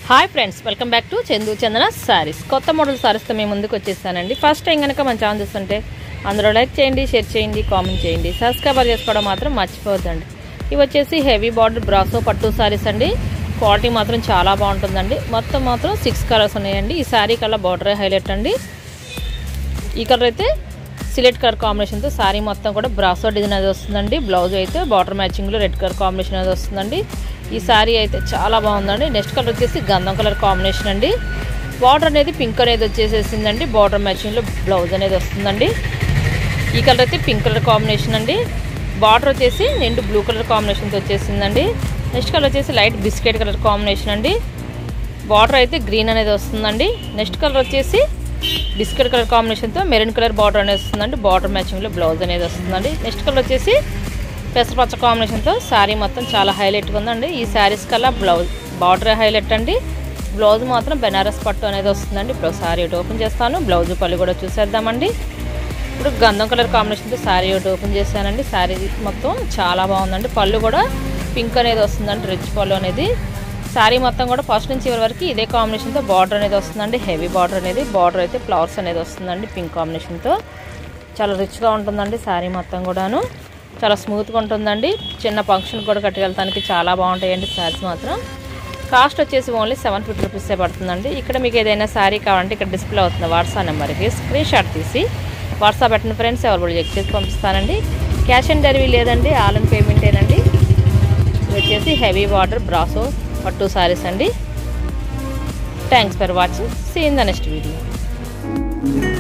Hi friends, welcome back to Chandu Chandana sarees. కొత్త model సారీస్తో మేము ముందుకు వచ్చేసానండి. ఫస్ట్ టైం కనుక మన ఛానల్ చూస్తుంటే అందరూ లైక్ చేయండి, షేర్ చేయండి, కామెంట్ చేయండి, సబ్స్క్రైబ్ చేసుకోవడం మాత్రం మర్చిపోవద్దండి. ఇవి వచ్చేసి హెవీ బార్డర్ బ్రాసో పట్టు సారీస్ అండి. క్వాలిటీ మాత్రం చాలా బాగుంటుందండి. మొత్తం మాత్రం 6 కలర్స్ ఉన్నాయండి. ఈ శారీ కలర్ బార్డర్ హైలైట్ అండి. ఈ కలర్ అయితే సిలెక్ట్ కలర్ కాంబినేషన్తో శారీ మొత్తం కూడా బ్రాసో డిజైన్ అది వస్తుందండి. బ్లౌజ్ అయితే బార్డర్ మ్యాచింగ్లో రెడ్ కలర్ కాంబినేషన్ అది వస్తుందండి. ఈ శారీ అయితే చాలా బాగుందండి. నెక్స్ట్ కలర్ వచ్చేసి గంధం కలర్ కాంబినేషన్ అండి. బార్డర్ అనేది పింక్ అనేది వచ్చేసేసిందండి. బార్డర్ మ్యాచింగ్లో బ్లౌజ్ అనేది వస్తుందండి. ఈ కలర్ అయితే పింక్ కలర్ కాంబినేషన్ అండి. బార్డర్ వచ్చేసి నిండు బ్లూ కలర్ కాంబినేషన్తో వచ్చేసిందండి. నెక్స్ట్ కలర్ వచ్చేసి లైట్ బిస్కెట్ కలర్ కాంబినేషన్ అండి. బార్డర్ అయితే గ్రీన్ అనేది వస్తుందండి. నెక్స్ట్ కలర్ వచ్చేసి బిస్కెట్ కలర్ కాంబినేషన్తో మెరూన్ కలర్ బార్డర్ అనేది వస్తుందండి. బార్డర్ మ్యాచింగ్లో బ్లౌజ్ అనేది వస్తుందండి. నెక్స్ట్ కలర్ వచ్చేసి పెసరపచ్చ కాంబినేషన్తో శారీ మొత్తం చాలా హైలైట్గా ఉందండి. ఈ శారీస్ కల్లా బ్లౌజ్ బార్డర్ హైలైట్ అండి. బ్లౌజ్ మాత్రం బెనారస్ పట్టు అనేది వస్తుందండి. ఇప్పుడు శారీ ఒకటి ఓపెన్ చేస్తాను. బ్లౌజ్ పళ్ళు కూడా చూసేద్దామండి. ఇప్పుడు గంధం కలర్ కాంబినేషన్తో శారీ ఒకటి ఓపెన్ చేశానండి. శారీ మొత్తం చాలా బాగుందండి. పళ్ళు కూడా పింక్ అనేది వస్తుందండి, రిచ్ పళ్ళు అనేది. శారీ మొత్తం కూడా ఫస్ట్ నుంచి చివరి వరకు ఇదే కాంబినేషన్తో బార్డర్ అనేది వస్తుందండి. హెవీ బార్డర్ అనేది. బార్డర్ అయితే ఫ్లవర్స్ అనేది వస్తుందండి పింక్ కాంబినేషన్తో. చాలా రిచ్గా ఉంటుందండి శారీ మొత్తం కూడాను. చాలా స్మూత్గా ఉంటుందండి. చిన్న ఫంక్షన్ కూడా కట్టుకెళ్ళడానికి చాలా బాగుంటాయండి శారీస్ మాత్రం. కాస్ట్ వచ్చేసి ఓన్లీ 750 రూపీసే పడుతుందండి. ఇక్కడ మీకు ఏదైనా శారీ కావాలంటే ఇక్కడ డిస్ప్లే అవుతుంది వాట్సాప్ నెంబర్కి స్క్రీన్ షాట్ తీసి వాట్సాప్ పెట్టిన ఫ్రెండ్స్ ఎవరు కూడా చెక్ చేసి పంపిస్తానండి. క్యాష్ ఆన్ డెలివరీ లేదండి, ఆల్ ఇన్ పేమెంటేనండి. ఇది వచ్చేసి హెవీ బార్డర్ బ్రాసో పట్టు శారీస్ అండి. Thanks for watching. See in the next video.